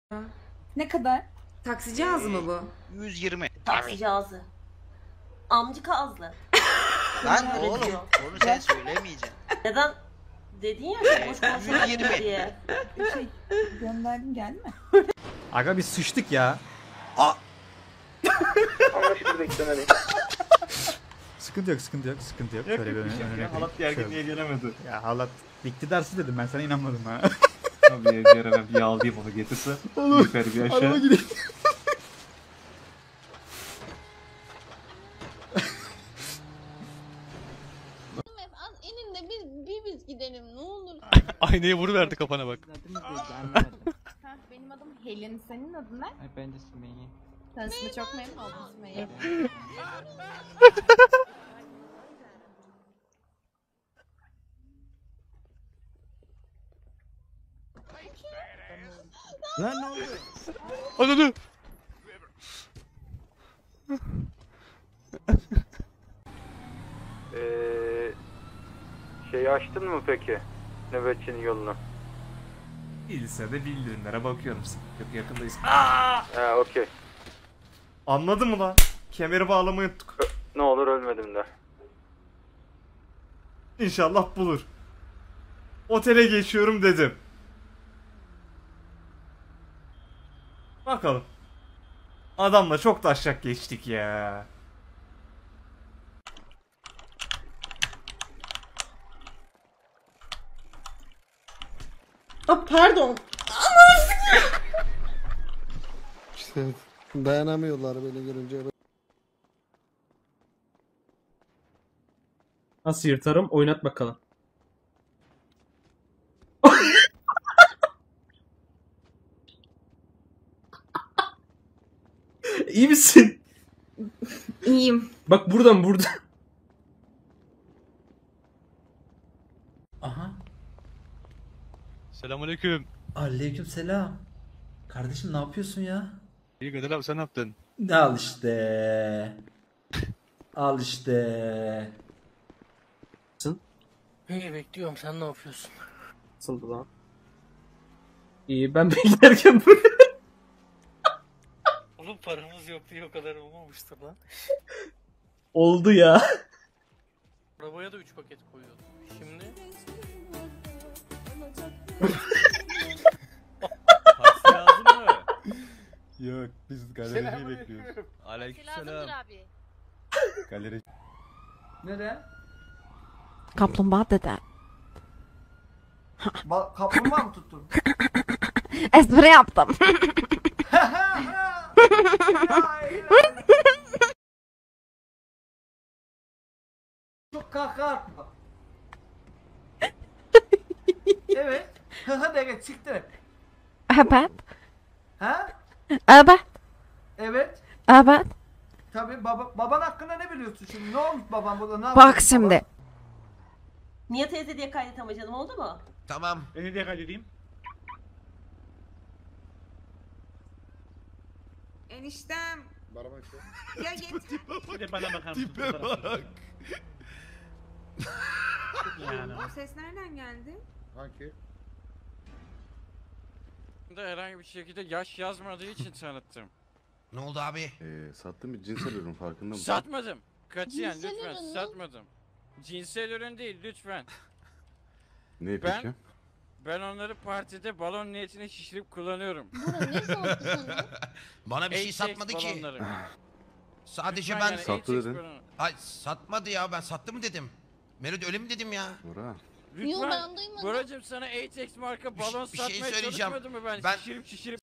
Ne kadar? Taksici ağzı mı bu? 120. Taksici ağzı. Amcık ağızlı. Lan Öyle oğlum diyor. onu sen söylemeyeceksin. Neden? Dedin ya boş konuşma 120. diye. Şey gönderdim, geldi mi? Aga biz sıçtık ya. Anlaşıldı, beklemeli. Sıkıntı yok, sıkıntı yok, sıkıntı yok. Şöyle bir önüne Halat gerginliğe gelemedi. Ya halat iktidarsız dedim, ben sana inanmadım ha. Abi evde ben bir yağlayayım onu getirse. Yukarı bir Araba aşağı. gidelim. İnin de biz gidelim ne olur. Aynaya vuruverdi kafana bak. Benim adım Helin, senin adın ne? Ben de Sümeyye. Tanışma çok memnun oldum Sümeyye. Lan ne oluyor? Ananı. Şeyi açtın mı peki? Nöbetçinin yolunu. Değilse de bildirimlere bakıyorum. Yok yakındayız. Okey. Anladın mı lan? Kemeri bağlamayı unuttuk. Ne olur ölmedim de. İnşallah bulur. Otele geçiyorum dedim. Bakalım. Adamla çok taşak geçtik ya. Pardon. İşte dayanamıyorlar beni görünce. Nasıl yırtarım? Oynat bakalım. İyi misin? İyiyim. Bak buradan. Aha. Selamünaleyküm. Aleykümselam. Kardeşim ne yapıyorsun ya? İyi Kadir abi, sen ne yaptın? Al işte. Al işte. İyi bekliyorum, sen ne yapıyorsun? Nasıldı lan? İyi, ben beklerken böyle. Oğlum paramız yok diye o kadar olmamıştır lan. Oldu ya. Arabaya da 3 paket koyuyordum. Şimdi Taksi lazım mı? Yok, biz galeriyi bekliyoruz. Aleykümselam. abi. Galeri. Nereye? Kaplumbağa dede. Kaplumbağa mı tuttun? Espri yaptım. Çok kahkaha atma. Evet. Hadi evet siktir. Evet. Ha? Evet. Evet. Evet. Tabii baban hakkında ne biliyorsun şimdi? Ne olmuş baban burada? Ne Bak yapmış şimdi. baban? Niye teyze diye kaydet ama canım, oldu mu? Tamam. Beni de kaydedeyim. Eniştem. Ya getir. Bir de bana bakar mısın? Tipe bak. Yani. O ses nereden geldi? Herhangi bir şekilde yaş yazmadığı için tanıttım. Ne oldu abi? Sattığım bir cinsel ürün farkında mısın? Satmadım. Katiyen Cinsel lütfen ürün mü? satmadım. Cinsel ürün değil lütfen. Ne Ben ben onları partide balon niyetine şişirip kullanıyorum. Bura ne sattı sana? Bana bir şey HX satmadı ki. balonları. Sadece Lütfen ben... yani Sattı HX dedin. balonu. Ay satmadı ya, ben sattı mı dedim. Merit öyle mi dedim ya? Yo, ben duymadım. Buracım sana HX marka Bir şey- balon bir şey satmaya söyleyeceğim. çalışmadım mı ben? Ben- Şişirip